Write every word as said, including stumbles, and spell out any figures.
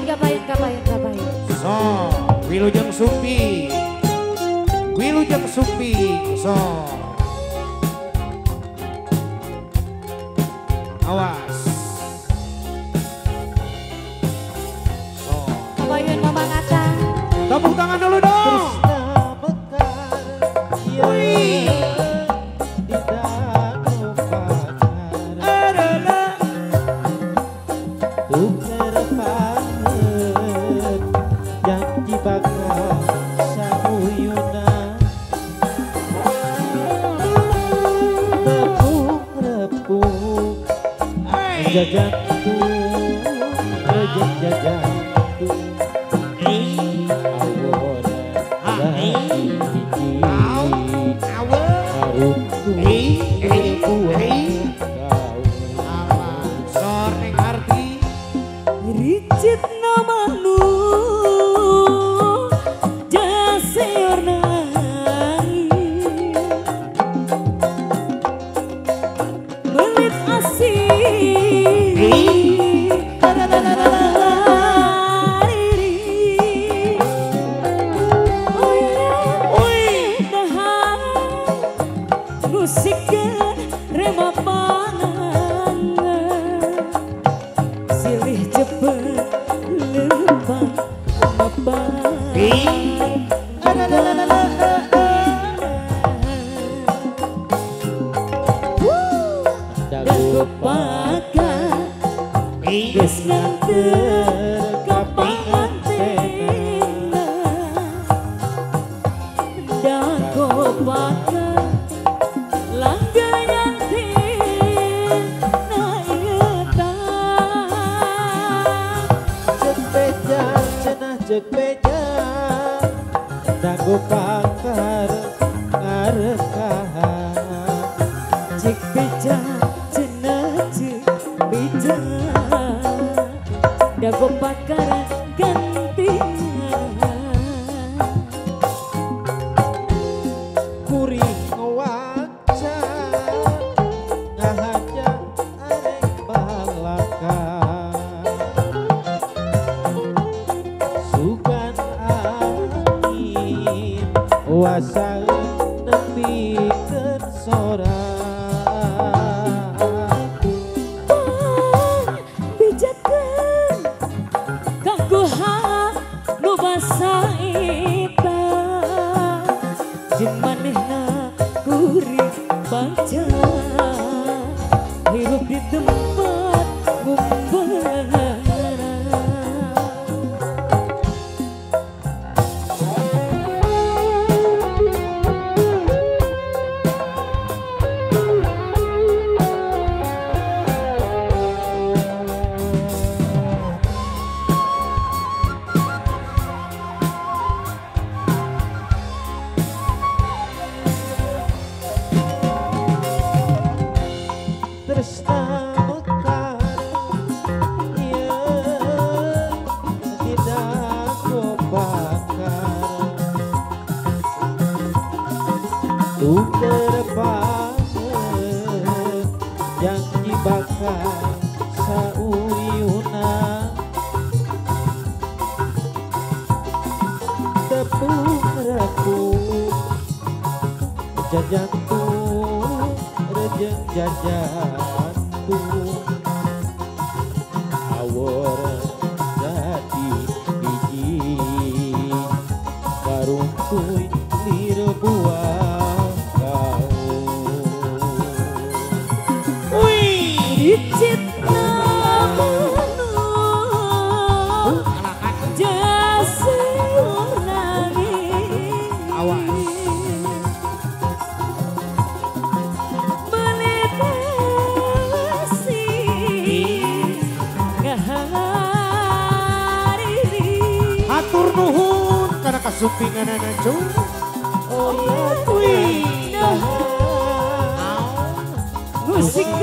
kapain, kapain, kapain. So, Wilujeng Supi. Wilujeng Supi. So. Awas. So. Kapain Mama Ngata. Tepuk tangan dulu dong. Jajanku, rejek jajanku, awor lagi biji, harumku berbuah kau. Soreng arti Ricit namamu jaseornai belit asih. Musikan rema panangan silih cepet lembang ngebang dagu pakai geus nganter ka pangantena dagu pakai cek beja dagu pakar ngarekahan cek beja cenah cek beja dagu pakar gantian kuring waca ngahajang arek balaka sugan angin wasal nepikeun sora bijakeun kanggo nu basa eta jeung manehna kuring baca hirup di tempat gumbara. Tresna mekar yen tidak bakar tung terbanget yang dibakar sauyuna tepung rakuk jajantung rejeng jajantung awor jadi biji karungkuy lirbuah kau. Ricit namamu jaseornai hatur nuhun karena kasupinganana cu. Oh ya, musik